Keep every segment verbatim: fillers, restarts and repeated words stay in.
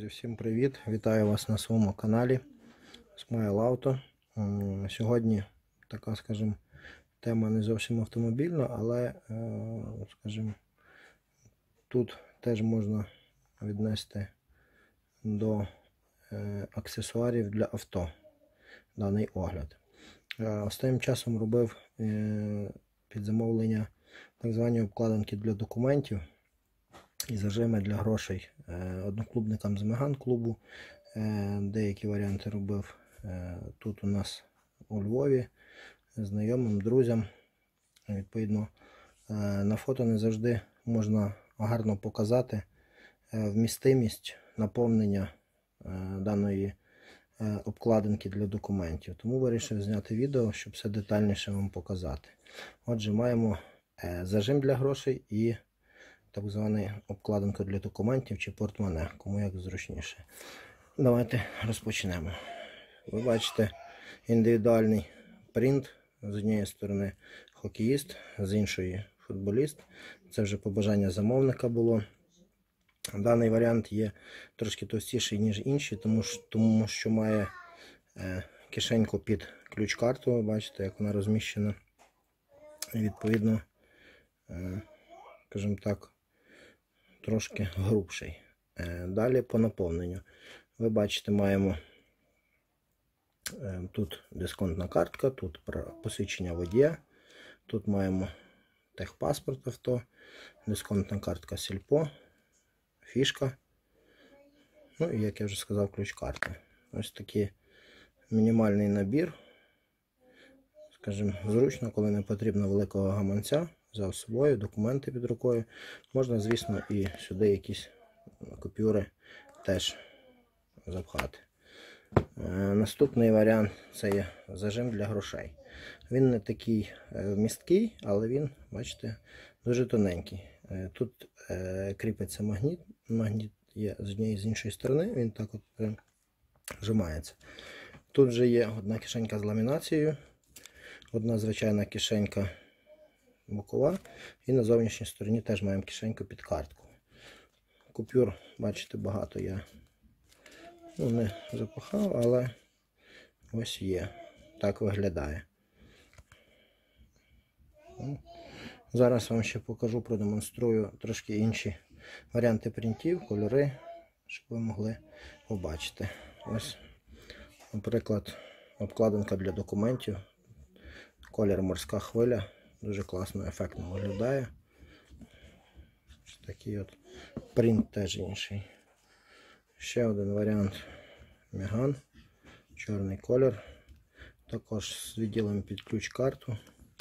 Друзі, всім привіт! Вітаю вас на своєму каналі Smile Auto. Сьогодні така, скажімо, тема не зовсім автомобільна, але, скажімо, тут теж можна віднести до аксесуарів для авто даний огляд. Останнім часом робив під замовлення так звані обкладинки для документів і зажими для грошей одноклубникам з Меган клубу. Деякі варіанти робив тут у нас у Львові, знайомим, друзям. Відповідно, на фото не завжди можна гарно показати вмістимість наповнення даної обкладинки для документів. Тому вирішив зняти відео, щоб все детальніше вам показати. Отже, маємо зажим для грошей і так звану обкладинку для документів чи портмоне, кому як зручніше. Давайте розпочнемо. Ви бачите індивідуальний принт. З однієї сторони хокеїст, з іншої футболіст. Це вже побажання замовника було. Даний варіант є трошки товстіший, ніж інші, тому що, тому що має е, кишеньку під ключ-карту. Ви бачите, як вона розміщена. І відповідно, е, скажімо так, трошки грубший. Е, далі по наповненню. Ви бачите, маємо е, тут дисконтна картка, тут посвідчення водія, тут маємо техпаспорт авто, дисконтна картка Сільпо, фішка, ну і, як я вже сказав, ключ-карта. Ось такий мінімальний набір. Скажімо, зручно, коли не потрібно великого гаманця, взяв з собою, документи під рукою. Можна, звісно, і сюди якісь купюри теж запхати. Е, наступний варіант – це є зажим для грошей. Він не такий вмісткий, але він, бачите, дуже тоненький. Е, тут е, кріпиться магніт. Магніт є з однієї і з іншої сторони, він так от прям вжимається. Тут вже є одна кишенька з ламінацією, одна звичайна кишенька бокова, і на зовнішній стороні теж маємо кишеньку під картку. Купюр, бачите, багато я ну, не запахав, але ось є. Так виглядає. Зараз вам ще покажу, продемонструю трошки інші варіанти принтів, кольори, щоб ви могли побачити. Ось, наприклад, обкладинка для документів. Колір морська хвиля. Дуже класно, ефектно виглядає. Ось такий от принт теж інший. Ще один варіант Меган. Чорний колір. Також з відділом під ключ-карту.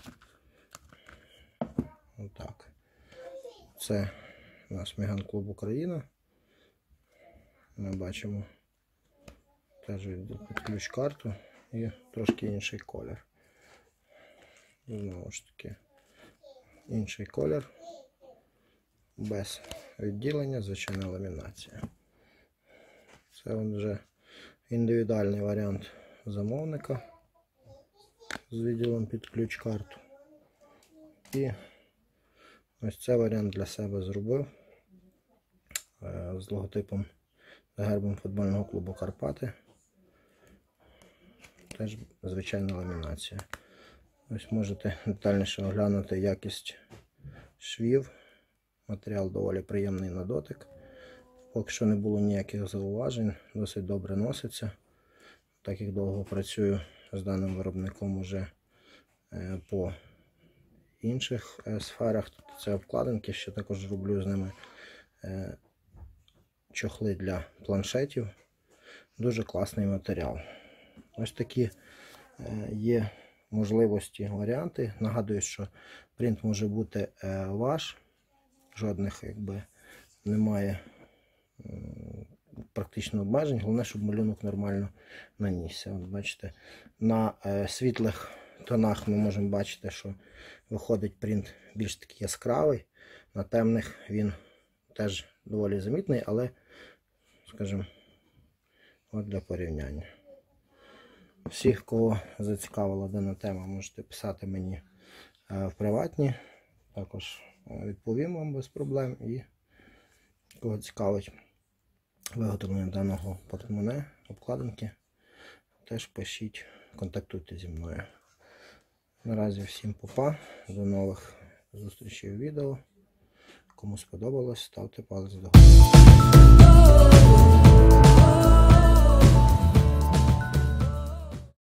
Отак. Це у нас Меган Клуб Україна. Ми бачимо теж відділ під ключ-карту і трошки інший колір. Знову ж таки, інший колір, без відділення, звичайна ламінація. Це вже індивідуальний варіант замовника з відділом під ключ-карту. І ось цей варіант для себе зробив з логотипом, з гербом футбольного клубу Карпати. Теж звичайна ламінація. Ось можете детальніше оглянути якість швів. Матеріал доволі приємний на дотик. Поки що не було ніяких зауважень, досить добре носиться. Так як довго працюю з даним виробником уже по інших сферах. Тут це обкладинки, ще також роблю з ними чохли для планшетів. Дуже класний матеріал. Ось такі є можливості, варіанти. Нагадую, що принт може бути е, ваш, жодних якби немає е, практично обмежень, головне, щоб малюнок нормально нанісся. От бачите, на е, світлих тонах ми можемо бачити, що виходить принт більш такий яскравий, на темних він теж доволі замітний, але, скажімо, от для порівняння. Всіх, кого зацікавила дана тема, можете писати мені в приватні. Також відповім вам без проблем. І кого цікавить виготовлення даного портмоне, обкладинки, теж пишіть, контактуйте зі мною. Наразі всім па-па, до нових зустрічей у відео. Кому сподобалось, ставте палець догори.